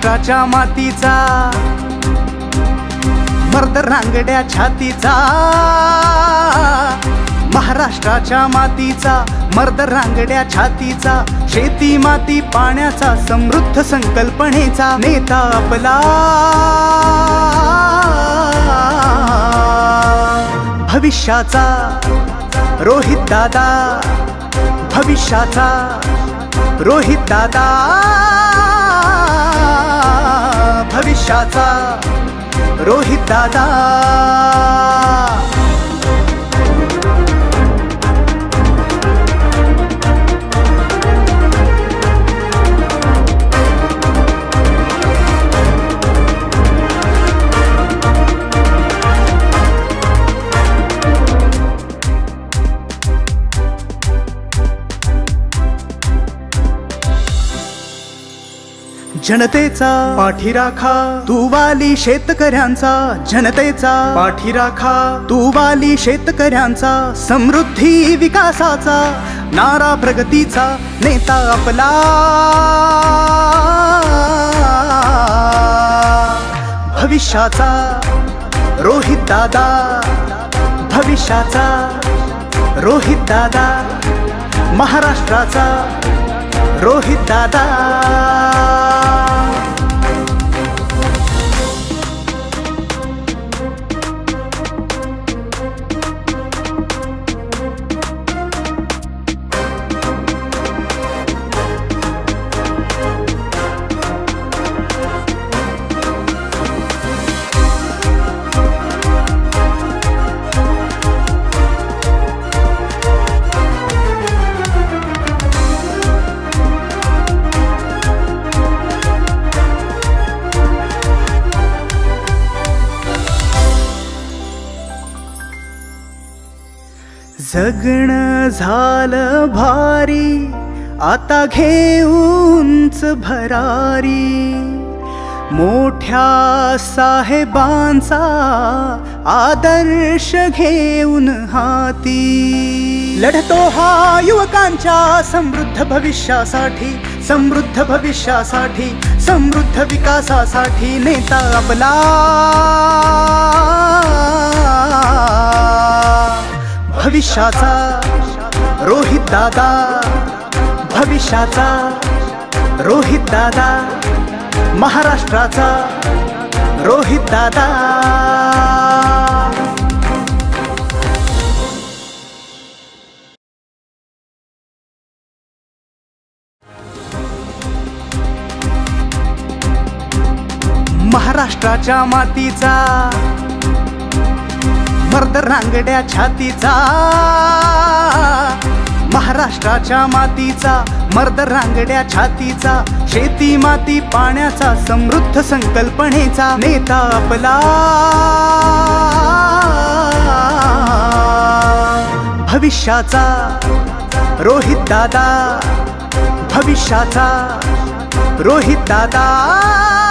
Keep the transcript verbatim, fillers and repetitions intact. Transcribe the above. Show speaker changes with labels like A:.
A: महाराष्ट्राच्या मातीचा मर्द रांगड्या छातीचा, महाराष्ट्राच्या मातीचा मर्द रांगड्या छातीचा, शेती माती पाण्याचा समृद्ध संकल्पनेचा नेता आपला भविष्याचा रोहित दादा, भविष्याचा रोहित दादा, भविष्याचा रोहित दादा। जनतेचा पाठीराखा तू वाली शेतकऱ्यांचा, जनतेचा पाठीराखा तू वाली शेतकऱ्यांचा, समृद्धी विकासाचा नारा प्रगतीचा नेता आपला भविष्याचा रोहित दादा, भविष्याचा रोहित दादा, महाराष्ट्राचा रोहित दादा। जगणं झालं भारी आता घेऊनच भरारी, मोठ्या साहेबांचा आदर्श घेऊन हाती लढतो हा युवकांच्या समृद्ध भविष्यासाठी, समृद्ध भविष्यासाठी, समृद्ध विकासासाठी नेता आपला भविष्याचा रोहित दादा, भविष्याचा रोहित दादा, महाराष्ट्राचा रोहित दादा। महाराष्ट्राच्या मातीचा मर्द रांगड्या छातीचा, महाराष्ट्राच्या मातीचा मर्द रांगड्या छातीचा, शेती माती पाण्याचा समृद्ध संकल्पनेचा नेता आपला भविष्याचा रोहित दादा, भविष्याचा रोहित दादा।